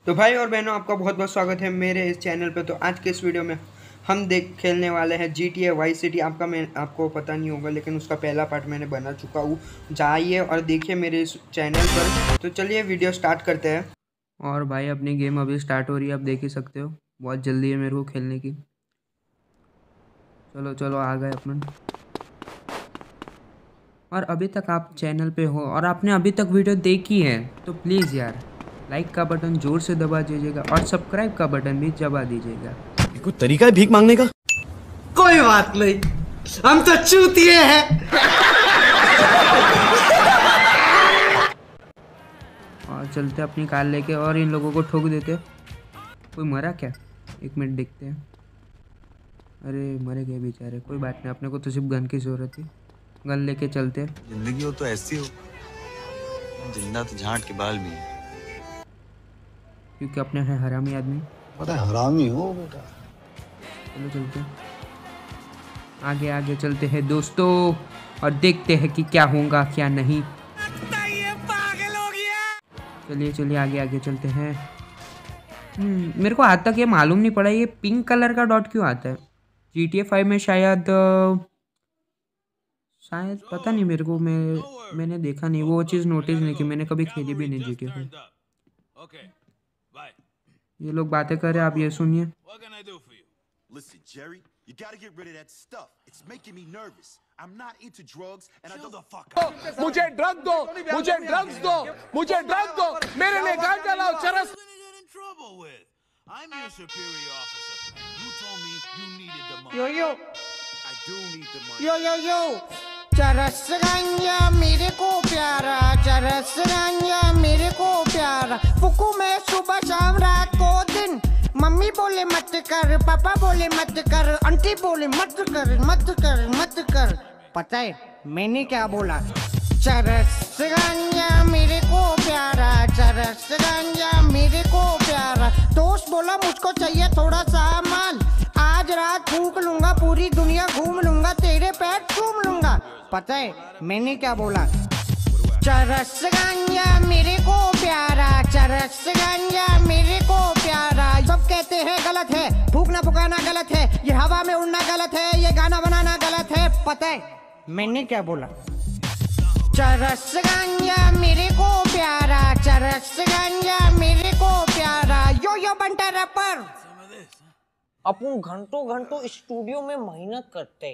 तो भाई और बहनों, आपका बहुत बहुत स्वागत है मेरे इस चैनल पे। तो आज के इस वीडियो में हम खेलने वाले हैं GTA वाइस सिटी। आपको पता नहीं होगा, लेकिन उसका पहला पार्ट मैंने बना चुका हूँ। जाइए और देखिए मेरे इस चैनल पर। तो चलिए वीडियो स्टार्ट करते हैं। और भाई अपनी गेम अभी स्टार्ट हो रही है, आप देख ही सकते हो। बहुत जल्दी है मेरे को खेलने की। चलो चलो आ गए अपन। और अभी तक आप चैनल पे हो और आपने अभी तक वीडियो देखी है तो प्लीज़ यार लाइक का बटन जोर से दबा दीजिएगा और सब्सक्राइब का बटन भी दबा दीजिएगा। कोई तरीका है भीख मांगने का? कोई बात नहीं, हम तो चूतिए हैं। और चलते अपनी कार लेके और इन लोगों को ठोक देते। कोई मरा क्या? एक मिनट देखते हैं। अरे मरे गए बेचारे। कोई बात नहीं, अपने को तो सिर्फ गन की ज़रूरत थी। गन लेके चलते। जिंदगी हो तो ऐसी हो, जिंदा तो झांट के बाल भी है। क्योंकि अपने है हरामी आदमी। पता है हरामी हो बेटा। चलो चलते आगे आगे चलते हैं दोस्तों, और देखते हैं कि क्या होगा क्या नहीं। पागल हो गया। चलिए चलिए आगे आगे चलते हैं। मेरे को आज तक ये मालूम नहीं पड़ा, ये पिंक कलर का डॉट क्यों आता है GTA 5 में? शायद पता नहीं मेरे को। मैंने देखा नहीं, वो चीज़ नोटिस नहीं की। मैंने कभी खेली भी नहीं GTA 5। ये लोग बातें कर रहे हैं, आप ये सुनिए। Listen, Jerry, you gotta get rid of that stuff. It's making me nervous. I'm not into drugs and I don't fuck up. मुझे ड्रग दो, मुझे ड्रग्स दो, मुझे ड्रग दो। मेरे लिए गांजा लाओ, चरस। I'm your superior officer. You told me you needed the money. Yo yo I do need the money. यो यो यो, चरस गांजा मेरे को प्यारा, चरस गांजा मेरे को प्यारा। फुकू में सुबह शाम रात को दिन। मम्मी बोले मत कर, पापा बोले मत कर, आंटी बोले मत कर मत कर मत कर। पता है मैंने क्या बोला? चरस गांजा मेरे को प्यारा, चरस गांजा मेरे को प्यारा। दोस्त बोला मुझको चाहिए थोड़ा सा माल, आज रात फूक लूंगा, पूरी दुनिया घूम लूंगा, तेरे पैर चूम लूंगा। पता है मैंने क्या बोला? चरस गांजा मेरे को प्यारा, चरस गांजा मेरे को प्यारा। सब कहते हैं गलत है, फूकना फुकाना गलत है, ये हवा में उड़ना गलत है, ये गाना बनाना गलत है। पता है मैंने क्या बोला? चरस गांजा मेरे को प्यारा, चरस गांजा मेरे को प्यारा। यो यो बंटा रैपर। अपन घंटों घंटों स्टूडियो में मेहनत करते।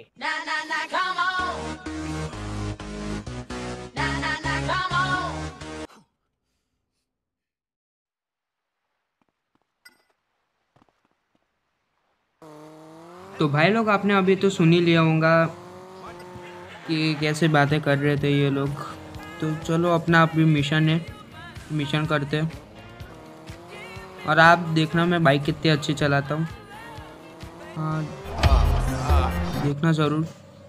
तो भाई लोग, आपने अभी तो सुन ही लिया होगा कि कैसे बातें कर रहे थे ये लोग। तो चलो अपना अभी मिशन है, मिशन करते हैं। और आप देखना मैं बाइक कितनी अच्छी चलाता हूँ। हाँ देखना ज़रूर।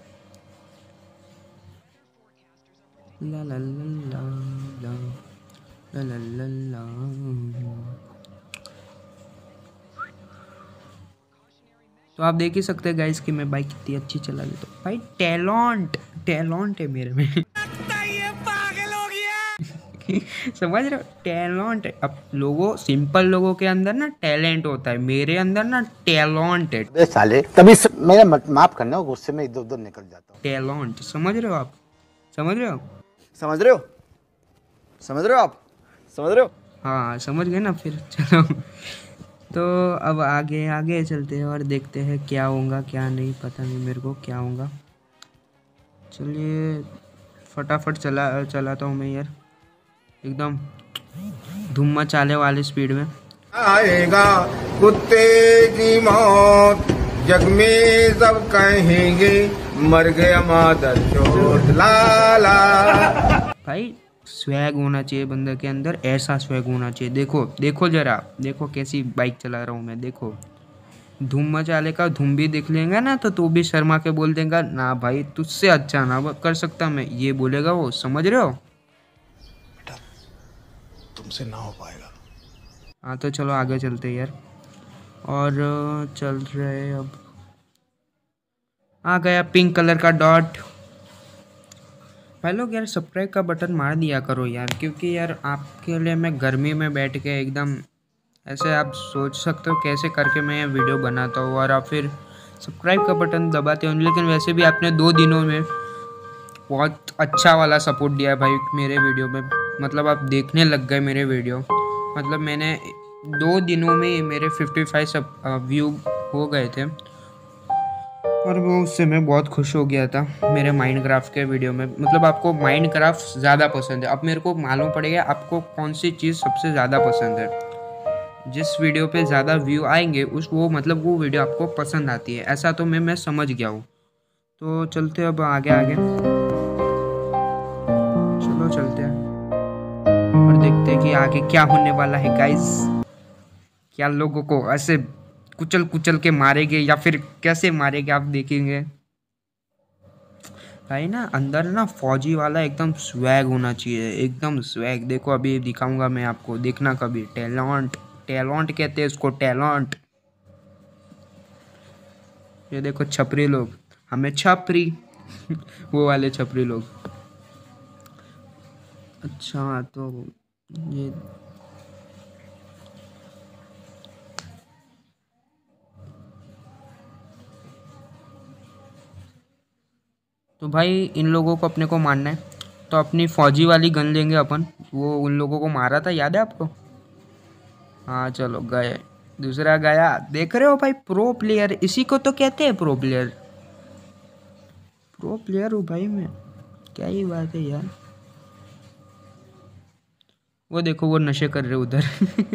ला ला ला ला ला ला ला ला। तो आप देख ही सकते हैं गाइस कि मैं बाइक कितनी अच्छी चला लेता हूँ। भाई टैलेंट है मेरे में। पागल हो गया। समझ रहे हो? टैलेंट है। अब सिंपल लोगों के अंदर ना टैलेंट होता है, मेरे अंदर ना टैलेंट है। बे साले तभी मेरा माफ करना, गुस्से में इधर उधर निकल जाता हूँ। टैलेंट, समझ रहे हो आप? समझ रहे हो? समझ रहे हो? समझ रहे हो आप? समझ रहे हो? हाँ समझ गए ना फिर। चलो तो अब आगे आगे चलते हैं और देखते हैं क्या होगा क्या नहीं। पता नहीं मेरे को क्या होगा। चलिए फटाफट चलाता हूँ मैं यार, एकदम धूम मचाने वाली स्पीड में। आएगा कुत्ते की मौत, जग में सब कहेंगे मर गया मादर चोट लाला। भाई स्वैग होना चाहिए बंदे के अंदर, ऐसा स्वैग होना चाहिए। देखो जरा, देखो कैसी बाइक चला रहा हूँ मैं। देखो धूम मचाले का धूम भी देख लेगा ना तो भी शर्मा के बोल देगा ना भाई तुझसे अच्छा ना कर सकता मैं, ये बोलेगा वो। समझ रहे हो? बेटा तुमसे ना हो पाएगा। हाँ तो चलो आगे चलते यार। और चल रहे, अब आ गया पिंक कलर का डॉट। भाई लोग यार सब्सक्राइब का बटन मार दिया करो यार, क्योंकि यार आपके लिए मैं गर्मी में बैठ के एकदम ऐसे आप सोच सकते हो कैसे करके मैं ये वीडियो बनाता हूँ, और आप फिर सब्सक्राइब का बटन दबाते हो। लेकिन वैसे भी आपने 2 दिनों में बहुत अच्छा वाला सपोर्ट दिया है भाई मेरे वीडियो में। मतलब आप देखने लग गए मेरे वीडियो। मतलब मैंने 2 दिनों में मेरे 55 व्यू हो गए थे, और वो उससे मैं बहुत खुश हो गया था मेरे माइनक्राफ्ट के वीडियो में। मतलब आपको माइनक्राफ्ट ज़्यादा पसंद है। अब मेरे को मालूम पड़ेगा आपको कौन सी चीज़ सबसे ज़्यादा पसंद है। जिस वीडियो पे ज़्यादा व्यू आएंगे वो वीडियो आपको पसंद आती है, ऐसा तो मैं समझ गया हूँ। तो चलते अब आगे आगे, चलो चलते हैं और देखते हैं कि आगे क्या होने वाला है गाइस। क्या लोगों को ऐसे कुचल के मारेंगे या फिर कैसे मारेंगे आप देखेंगे भाई। ना अंदर ना फौजी वाला एकदम स्वैग होना चाहिए, एकदम स्वैग। देखो अभी दिखाऊंगा मैं आपको, देखना कभी। टैलेंट कहते हैं इसको, टैलेंट। ये देखो छपरी लोग, हमें छपरी वो वाले छपरी लोग। अच्छा तो ये तो भाई इन लोगों को अपने को मारना है, तो अपनी फौजी वाली गन लेंगे अपन। वो उन लोगों को मारा था, याद है आपको? हाँ चलो गए, दूसरा गया। देख रहे हो भाई, प्रो प्लेयर, इसी को तो कहते हैं प्रो प्लेयर। प्रो प्लेयर हूँ भाई मैं, क्या ही बात है यार। वो देखो वो नशे कर रहे उधर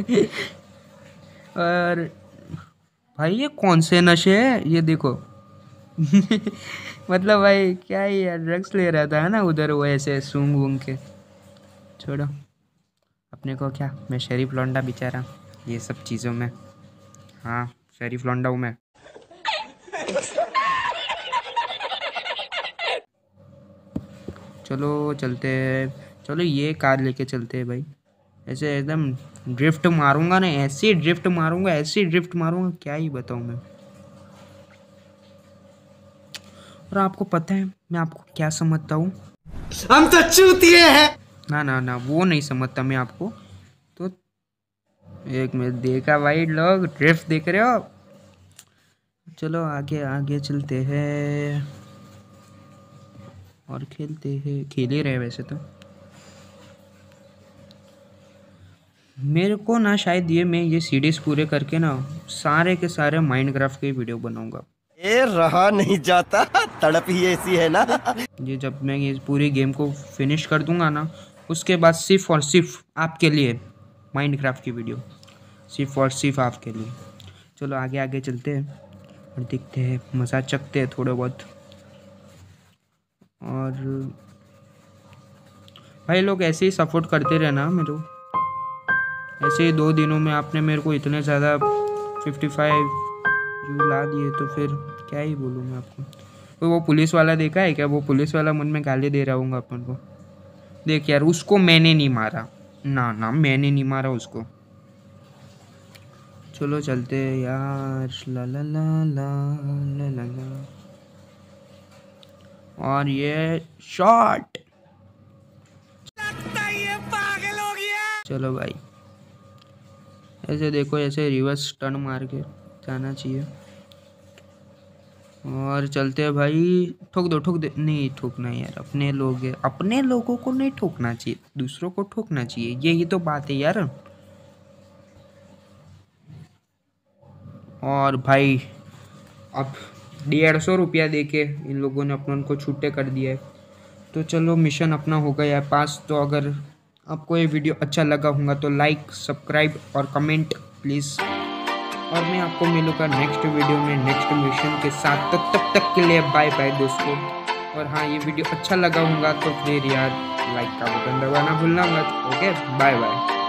और भाई ये कौन से नशे है ये देखो मतलब भाई क्या ही यार, ड्रग्स ले रहा था ना उधर वो ऐसे सूंघ वूंघ के। छोड़ो अपने को क्या, मैं शरीफ लौंडा बेचारा ये सब चीज़ों में। हाँ शरीफ लौंडा हूँ मैं। चलो चलते हैं, चलो ये कार लेके चलते हैं भाई। ऐसे एकदम ड्रिफ्ट मारूंगा ना, ऐसी ड्रिफ्ट मारूंगा, ऐसी ड्रिफ्ट मारूंगा, क्या ही बताऊँ मैं। और आपको पता है मैं आपको क्या समझता हूँ? हम तो चूतिए हैं। ना वो नहीं समझता मैं आपको। तो एक मिनट, देखा भाई लोग ड्रिफ्ट देख रहे हो। चलो आगे आगे चलते हैं और खेलते हैं, खेल ही रहे वैसे तो। मेरे को ना शायद मैं ये सीरीज पूरे करके ना सारे के सारे माइनक्राफ्ट के वीडियो बनाऊंगा। ये रहा नहीं जाता, तड़प ही ऐसी है ना। ये जब मैं ये पूरी गेम को फिनिश कर दूंगा ना, उसके बाद सिर्फ और सिर्फ आपके लिए माइनक्राफ्ट की वीडियो, सिर्फ और सिर्फ आपके लिए। चलो आगे आगे चलते हैं और देखते हैं, मज़ा चखते हैं थोड़ा बहुत। और भाई लोग ऐसे ही सपोर्ट करते रहना मेरे को। ऐसे ही 2 दिनों में आपने मेरे को इतने ज़्यादा 55 व्यू ला दिए, तो फिर क्या ही बोलूँ मैं आपको। तो वो पुलिस वाला देखा है क्या? वो पुलिस वाला मन में गाली दे रहा हूँ अपन को। देख यार, उसको मैंने नहीं मारा, ना मैंने नहीं मारा उसको। चलो चलते यार, ला ला ला ला ला ला ला। और ये शॉट, चलो भाई ऐसे देखो, ऐसे रिवर्स टर्न मार के जाना चाहिए। और चलते हैं भाई। ठोक दे, नहीं ठोकना यार, अपने लोग हैं, अपने लोगों को नहीं ठोकना चाहिए, दूसरों को ठोकना चाहिए, यही तो बात है यार। और भाई अब 150 रुपया दे के इन लोगों ने अपन को छूटे कर दिया है। तो चलो मिशन अपना हो गया है पास। तो अगर आपको ये वीडियो अच्छा लगा होगा तो लाइक, सब्सक्राइब और कमेंट प्लीज़। और मैं आपको मिलूँगा नेक्स्ट वीडियो में नेक्स्ट मिशन के साथ। तो तब तक के लिए बाय बाय दोस्तों। और हाँ, ये वीडियो अच्छा लगा होगा तो फिर यार लाइक का बटन दबाना भूलना मत। Okay, bye bye.